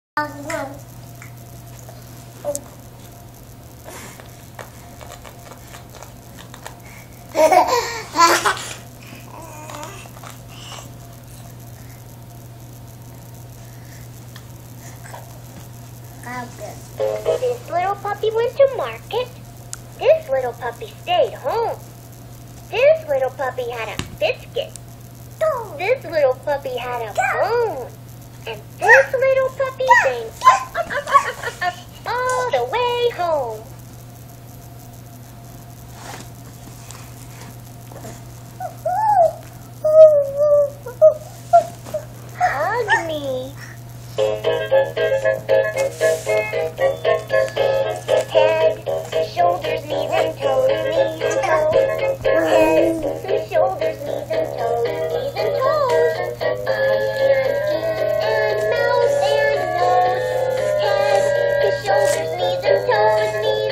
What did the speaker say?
This little puppy went to market. This little puppy stayed home. This little puppy had a biscuit. This little puppy had a bone. And this little puppy sang all the way home. Hug me. Head, shoulders, knees and toes, knees and toes. Head, shoulders, knees and toes, knees and toes. Eyes and ears and mouth and nose. Head, shoulders, knees and toes, knees